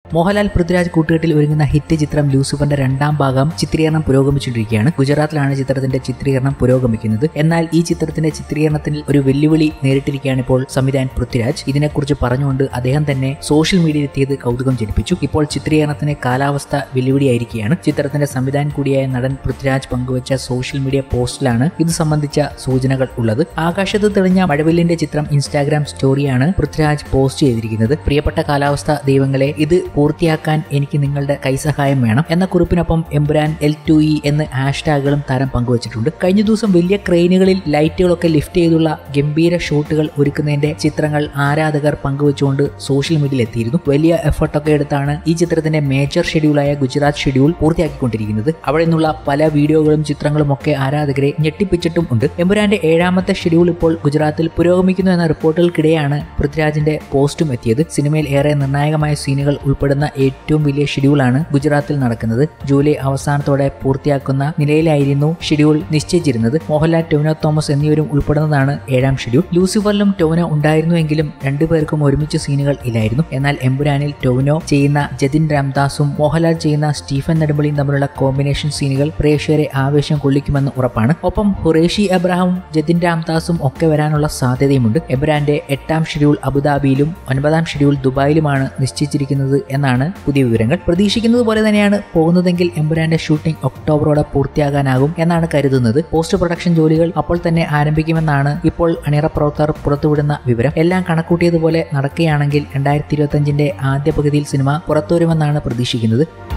മോഹൻലാൽ പൃഥ്വിരാജ് കൂട്ടുകെട്ടിൽ ഒരുങ്ങുന്ന ഹിറ്റ് ചിത്രം ലൂസിഫറിന്റെ രണ്ടാം ഭാഗം ചിത്രീകരണം പുരോഗമിച്ചുകൊണ്ടിരിക്കുകയാണ്. ഗുജറാത്തിലാണ് ചിത്രത്തിന്റെ ചിത്രീകരണം പുരോഗമിക്കുന്നത്. എന്നാൽ ഈ ചിത്രത്തിന്റെ ചിത്രീകരണത്തിൽ ഒരു വെല്ലുവിളി നേരിട്ടിരിക്കുകയാണ് ഇപ്പോൾ സംവിധായകൻ പൃഥ്വിരാജ്. ഇതിനെക്കുറിച്ച് പറഞ്ഞുകൊണ്ട് അദ്ദേഹം തന്നെ സോഷ്യൽ മീഡിയയിൽ എത്തിയത് കൗതുകം ജനിപ്പിച്ചു. ഇപ്പോൾ ചിത്രീകരണത്തിന് കാലാവസ്ഥ വെല്ലുവിളിയായിരിക്കുകയാണ്. ചിത്രത്തിന്റെ സംവിധായകൻ കൂടിയായ നടൻ പൃഥ്വിരാജ് പങ്കുവച്ച സോഷ്യൽ മീഡിയ പോസ്റ്റിലാണ് ഇത് സംബന്ധിച്ച സൂചനകൾ ഉള്ളത്. ആകാശത്ത് തെളിഞ്ഞ മഴവില്ലിന്റെ ചിത്രം ഇൻസ്റ്റാഗ്രാം സ്റ്റോറിയാണ് പൃഥ്വിരാജ് പോസ്റ്റ് ചെയ്തിരിക്കുന്നത്. പ്രിയപ്പെട്ട കാലാവസ്ഥ ദൈവങ്ങളെ, ഇത് പൂർത്തിയാക്കാൻ എനിക്ക് നിങ്ങളുടെ കൈസഹായം വേണം എന്ന കുറിപ്പിനൊപ്പം എമ്പുരാൻ L2E എന്ന ഹാഷ്ടാഗുകളും താരം പങ്കുവച്ചിട്ടുണ്ട്. കഴിഞ്ഞ ദിവസം വലിയ ക്രെയിനുകളിൽ ലൈറ്റുകളൊക്കെ ലിഫ്റ്റ് ചെയ്തുള്ള ഗംഭീര ഷോട്ടുകൾ ഒരുക്കുന്നതിന്റെ ചിത്രങ്ങൾ ആരാധകർ പങ്കുവച്ചുകൊണ്ട് സോഷ്യൽ മീഡിയയിൽ എത്തിയിരുന്നു. വലിയ എഫർട്ടൊക്കെ എടുത്താണ് ഈ ചിത്രത്തിന്റെ മേജർ ഷെഡ്യൂളായ ഗുജറാത്ത് ഷെഡ്യൂൾ പൂർത്തിയാക്കിക്കൊണ്ടിരിക്കുന്നത്. അവിടെ നിന്നുള്ള പല വീഡിയോകളും ചിത്രങ്ങളും ഒക്കെ ആരാധകരെ ഞെട്ടിപ്പിച്ചിട്ടും ഉണ്ട്. എമ്പുരാന്റെ 7ാമത്തെ ഷെഡ്യൂൾ ഇപ്പോൾ ഗുജറാത്തിൽ പുരോഗമിക്കുന്നു എന്ന റിപ്പോർട്ടുകൾക്കിടെയാണ് പൃഥ്വിരാജിന്റെ പോസ്റ്റും എത്തിയത്. സിനിമയിൽ ഏറെ നിർണായകമായ സീനുകൾ ഉൾപ്പെടുന്ന ഏറ്റവും വലിയ ഷെഡ്യൂളാണ് ഗുജറാത്തിൽ നടക്കുന്നത്. ജൂലൈ അവസാനത്തോടെ പൂർത്തിയാക്കുന്ന നിലയിലായിരുന്നു ഷെഡ്യൂൾ നിശ്ചയിച്ചിരുന്നത്. മോഹൻലാൽ, ടൊവിനോ തോമസ് എന്നിവരും ഉൾപ്പെടുന്നതാണ് 7ാം ഷെഡ്യൂൾ. ലൂസിഫറിലും ടൊവിനോ ഉണ്ടായിരുന്നുവെങ്കിലും രണ്ടുപേർക്കും ഒരുമിച്ച് സീനുകൾ ഇല്ലായിരുന്നു. എന്നാൽ എമ്പുരാനിൽ ടൊവിനോ ചെയ്യുന്ന ജതിൻ രാംദാസും മോഹൻലാൽ ചെയ്യുന്ന സ്റ്റീഫൻ നെടുമ്പള്ളിയും തമ്മിലുള്ള കോമ്പിനേഷൻ സീനുകൾ പ്രേക്ഷകരെ ആവേശം കൊള്ളിക്കുമെന്ന് ഉറപ്പാണ്. ഒപ്പം ഖുറേഷി അബ്രഹാമും ജതിൻ രാംദാസും ഒക്കെ വരാനുള്ള സാധ്യതയുമുണ്ട്. എമ്പുരാന്റെ 8ാം ഷെഡ്യൂൾ അബുദാബിയിലും 9ാം ഷെഡ്യൂൾ ദുബായിലുമാണ് നിശ്ചയിച്ചിരിക്കുന്നത് എന്നാണ് പുതിയ വിവരങ്ങൾ. പ്രതീക്ഷിക്കുന്നത് പോലെ തന്നെയാണ് പോകുന്നതെങ്കിൽ എമ്പുരാന്റെ ഷൂട്ടിംഗ് ഒക്ടോബറോടെ പൂർത്തിയാകാനാകും എന്നാണ് കരുതുന്നത്. പോസ്റ്റ് പ്രൊഡക്ഷൻ ജോലികൾ അപ്പോൾ തന്നെ ആരംഭിക്കുമെന്നാണ് ഇപ്പോൾ അണിയറ പ്രവർത്തകർ പുറത്തുവിടുന്ന വിവരം. എല്ലാം കണക്കൂട്ടിയതുപോലെ നടക്കുകയാണെങ്കിൽ 2025 ആദ്യ പകുതിയിൽ സിനിമ പുറത്തുവരുമെന്നാണ് പ്രതീക്ഷിക്കുന്നത്.